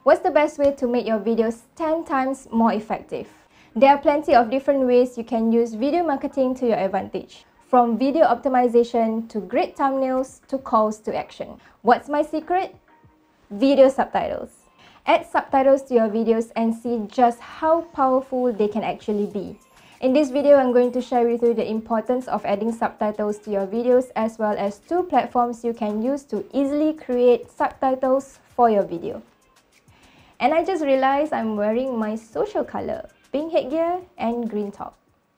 What's the best way to make your videos 10 times more effective? There are plenty of different ways you can use video marketing to your advantage. From video optimization to great thumbnails to calls to action. What's my secret? Video subtitles. Add subtitles to your videos and see just how powerful they can actually be. In this video, I'm going to share with you the importance of adding subtitles to your videos as well as 2 platforms you can use to easily create subtitles for your video. And I just realized I'm wearing my social color, pink headgear and green top.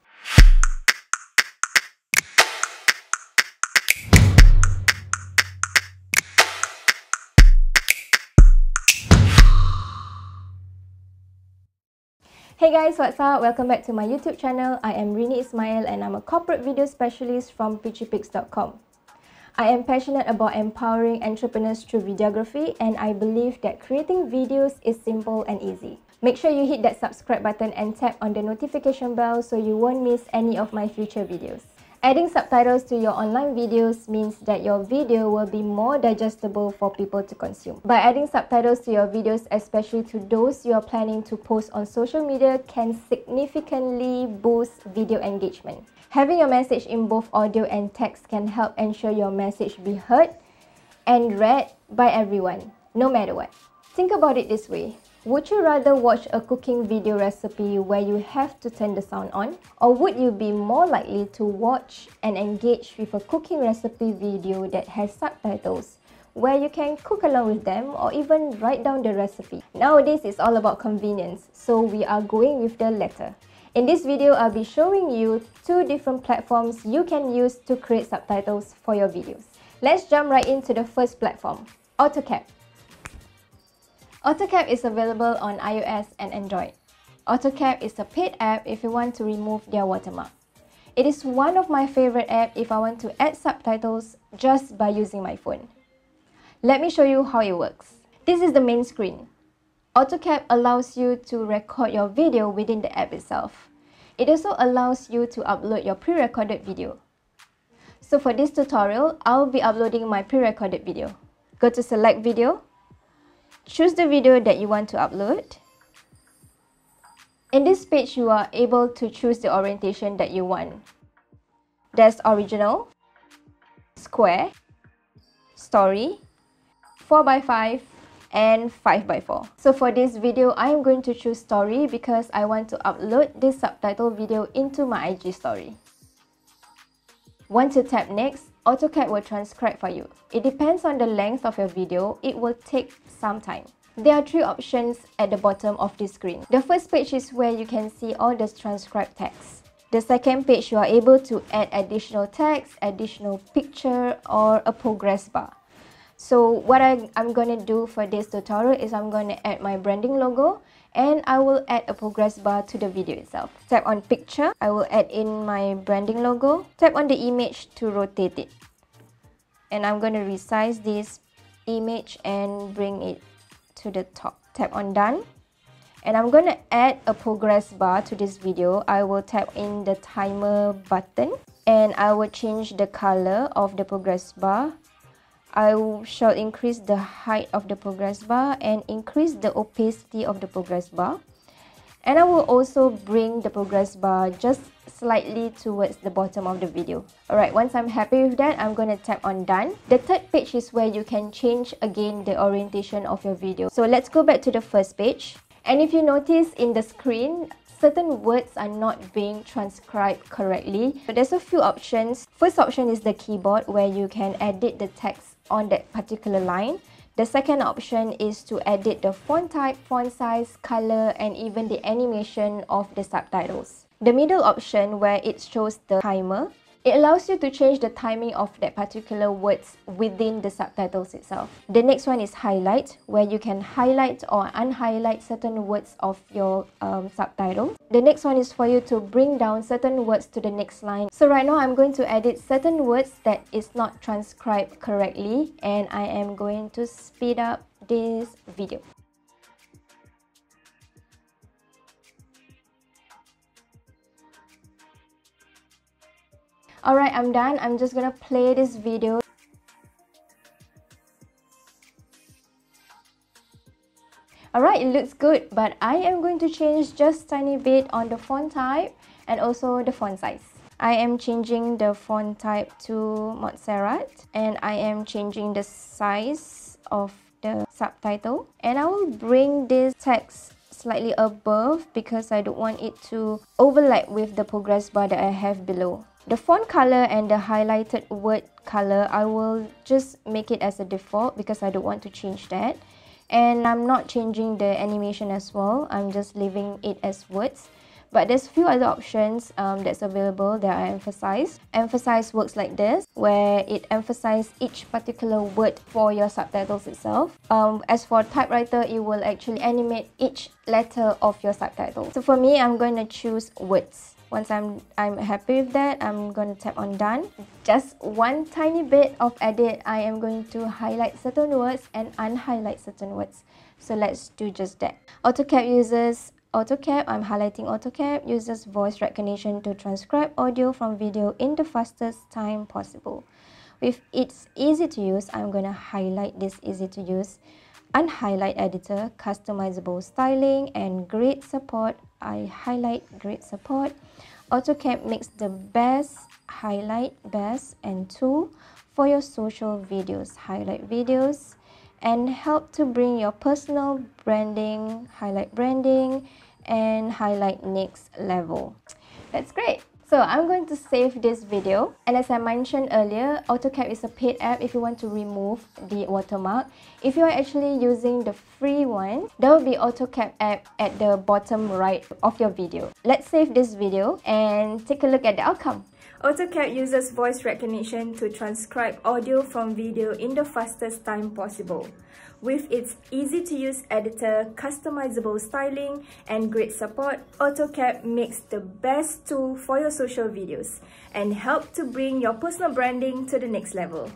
Hey guys, what's up? Welcome back to my YouTube channel. I am Rini Ismail and I'm a corporate video specialist from peachypics.com. I am passionate about empowering entrepreneurs through videography and I believe that creating videos is simple and easy. Make sure you hit that subscribe button and tap on the notification bell so you won't miss any of my future videos. Adding subtitles to your online videos means that your video will be more digestible for people to consume. By adding subtitles to your videos, especially to those you are planning to post on social media, can significantly boost video engagement. Having your message in both audio and text can help ensure your message be heard and read by everyone, no matter what. Think about it this way. Would you rather watch a cooking video recipe where you have to turn the sound on? Or would you be more likely to watch and engage with a cooking recipe video that has subtitles where you can cook along with them or even write down the recipe? Nowadays, it's all about convenience, so we are going with the latter. In this video, I'll be showing you 2 different platforms you can use to create subtitles for your videos. Let's jump right into the first platform, AutoCap. AutoCap is available on iOS and Android. AutoCap is a paid app if you want to remove their watermark. It is one of my favorite apps if I want to add subtitles just by using my phone. Let me show you how it works. This is the main screen. AutoCap allows you to record your video within the app itself. It also allows you to upload your pre-recorded video. So for this tutorial, I'll be uploading my pre-recorded video. Go to Select Video. Choose the video that you want to upload. In this page, you are able to choose the orientation that you want. There's original, square, story, 4x5, and 5x4. So for this video, I'm going to choose story because I want to upload this subtitle video into my IG story. Once you tap next, AutoCap will transcribe for you. It depends on the length of your video, it will take some time. There are 3 options at the bottom of this screen. The first page is where you can see all the transcribed text. The second page, you are able to add additional text, additional picture, or a progress bar. So what I'm going to do for this tutorial is I'm going to add my branding logo and I will add a progress bar to the video itself. Tap on picture, I will add in my branding logo. Tap on the image to rotate it. And I'm going to resize this image and bring it to the top. Tap on done. And I'm going to add a progress bar to this video. I will tap in the timer button and I will change the color of the progress bar. I shall increase the height of the progress bar and increase the opacity of the progress bar. And I will also bring the progress bar just slightly towards the bottom of the video. Alright, once I'm happy with that, I'm going to tap on done. The third page is where you can change again the orientation of your video. So let's go back to the first page. And if you notice in the screen, certain words are not being transcribed correctly. So there's a few options. First option is the keyboard where you can edit the text on that particular line. The second option is to edit the font type, font size, color, and even the animation of the subtitles. The middle option where it shows the timer, it allows you to change the timing of that particular words within the subtitles itself. The next one is highlight, where you can highlight or unhighlight certain words of your subtitle. The next one is for you to bring down certain words to the next line. So right now, I'm going to edit certain words that is not transcribed correctly, and I am going to speed up this video. Alright, I'm done. I'm just gonna play this video. Alright, it looks good, but I am going to change just tiny bit on the font type and also the font size. I am changing the font type to Montserrat, and I am changing the size of the subtitle, and I will bring this text slightly above because I don't want it to overlap with the progress bar that I have below. The font color and the highlighted word color, I will just make it as a default because I don't want to change that. And I'm not changing the animation as well, I'm just leaving it as words. But there's few other options that's available that I emphasize. Emphasize works like this, where it emphasizes each particular word for your subtitles itself. As for typewriter, it will actually animate each letter of your subtitle. So for me, I'm going to choose words. Once I'm happy with that, I'm going to tap on done. Just one tiny bit of edit. I am going to highlight certain words and unhighlight certain words. So let's do just that. AutoCap, I'm highlighting AutoCap, uses voice recognition to transcribe audio from video in the fastest time possible. With its easy to use, I'm going to highlight this easy to use. Unhighlight editor, customizable styling, and grid support. I highlight grid support. AutoCap makes the best highlight and tool for your social videos. Highlight videos and help to bring your personal branding, highlight branding, and highlight next level. That's great. So I'm going to save this video, and as I mentioned earlier, AutoCap is a paid app if you want to remove the watermark. If you are actually using the free one, there will be AutoCap app at the bottom right of your video. Let's save this video and take a look at the outcome. AutoCap uses voice recognition to transcribe audio from video in the fastest time possible. With its easy-to-use editor, customizable styling, and great support, AutoCap makes the best tool for your social videos and help to bring your personal branding to the next level.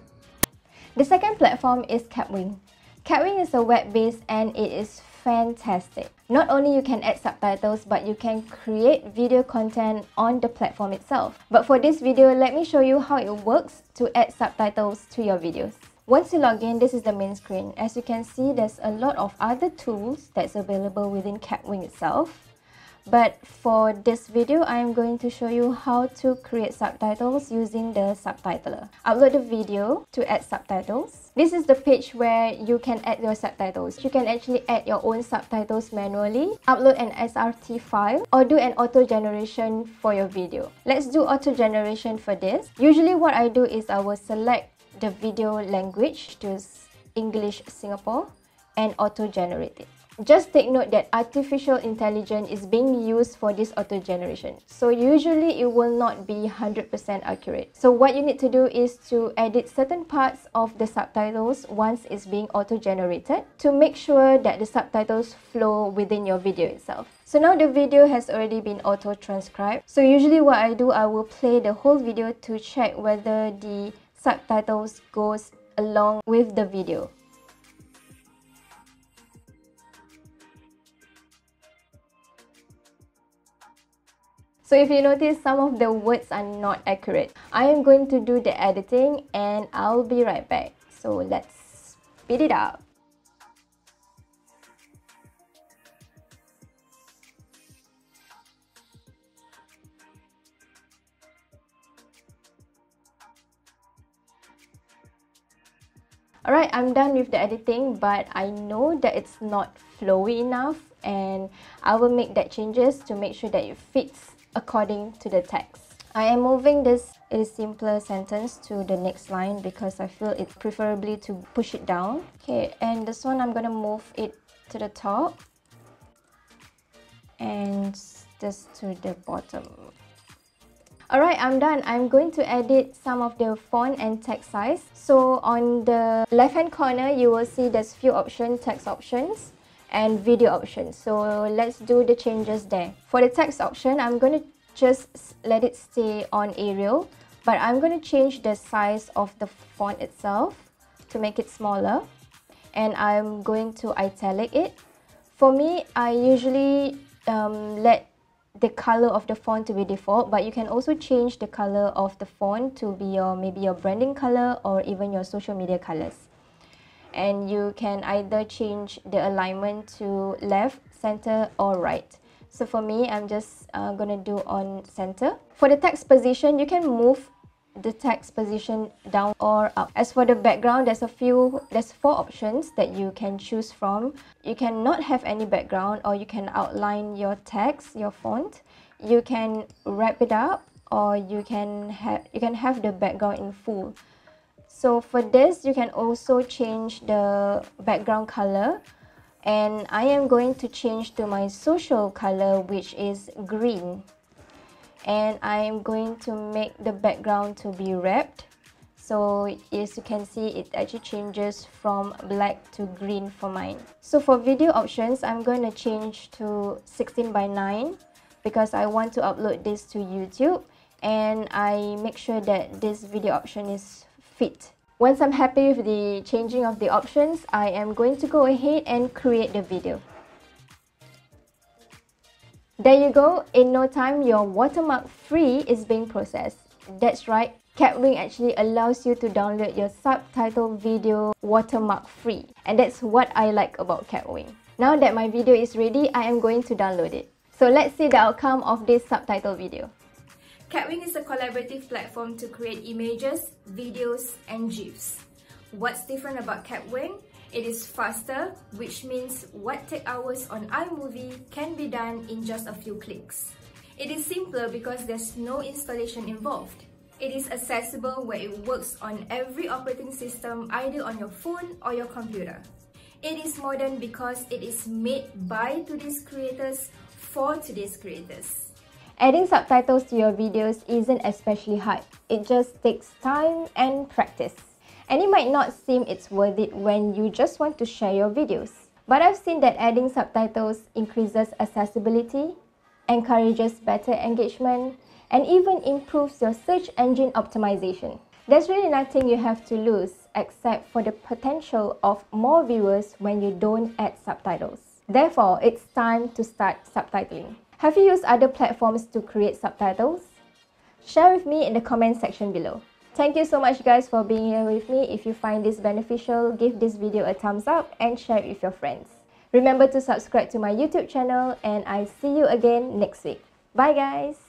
The second platform is Kapwing. Kapwing is a web-based and it is fantastic. Not only you can add subtitles, but you can create video content on the platform itself. But for this video, let me show you how it works to add subtitles to your videos. Once you log in, this is the main screen. As you can see, there's a lot of other tools that's available within Kapwing itself. But for this video, I'm going to show you how to create subtitles using the subtitler. Upload the video to add subtitles. This is the page where you can add your subtitles. You can actually add your own subtitles manually, upload an SRT file, or do an auto generation for your video. Let's do auto generation for this. Usually what I do is I will select the video language, choose English Singapore, and auto generate it. Just take note that artificial intelligence is being used for this auto generation. So usually it will not be 100% accurate. So what you need to do is to edit certain parts of the subtitles once it's being auto generated to make sure that the subtitles flow within your video itself. So now the video has already been auto transcribed. So usually what I do, I will play the whole video to check whether the subtitles goes along with the video. So if you notice, some of the words are not accurate. I am going to do the editing and I'll be right back. So let's speed it up. Alright, I'm done with the editing, but I know that it's not flowy enough, and I will make that changes to make sure that it fits according to the text. I am moving this simpler sentence to the next line because I feel it's preferably to push it down. Okay, and this one I'm gonna move it to the top and this to the bottom. Alright, I'm done. I'm going to edit some of the font and text size. So on the left hand corner, you will see there's few options, text options and video options. So let's do the changes there. For the text option, I'm going to just let it stay on Arial, but I'm going to change the size of the font itself to make it smaller, and I'm going to italic it. For me, I usually let the color of the font to be default, but you can also change the color of the font to be maybe your branding color or even your social media colors. and you can either change the alignment to left, center or right. So for me, I'm just gonna do on center. For the text position, you can move the text position down or up. As for the background, there's 4 options that you can choose from. You can not have any background, or you can outline your text, your font. You can wrap it up, or you can have the background in full. So for this, you can also change the background color, and I am going to change to my social color, which is green. And I am going to make the background to be wrapped. So as you can see, it actually changes from black to green for mine. So for video options, I'm going to change to 16:9 because I want to upload this to YouTube, and I make sure that this video option is fit. Once I'm happy with the changing of the options, I am going to go ahead and create the video. There you go, in no time your watermark free is being processed. That's right, Kapwing actually allows you to download your subtitle video watermark free. And that's what I like about Kapwing. Now that my video is ready, I am going to download it. So let's see the outcome of this subtitle video. Kapwing is a collaborative platform to create images, videos, and GIFs. What's different about Kapwing? It is faster, which means what takes hours on iMovie can be done in just a few clicks. It is simpler because there's no installation involved. It is accessible where it works on every operating system, either on your phone or your computer. It is modern because it is made by today's creators for today's creators. Adding subtitles to your videos isn't especially hard. It just takes time and practice. And it might not seem it's worth it when you just want to share your videos. But I've seen that adding subtitles increases accessibility, encourages better engagement, and even improves your search engine optimization. There's really nothing you have to lose except for the potential of more viewers when you don't add subtitles. Therefore, it's time to start subtitling. Have you used other platforms to create subtitles? Share with me in the comment section below. Thank you so much guys for being here with me. If you find this beneficial, give this video a thumbs up and share it with your friends. Remember to subscribe to my YouTube channel, and I'll see you again next week. Bye guys!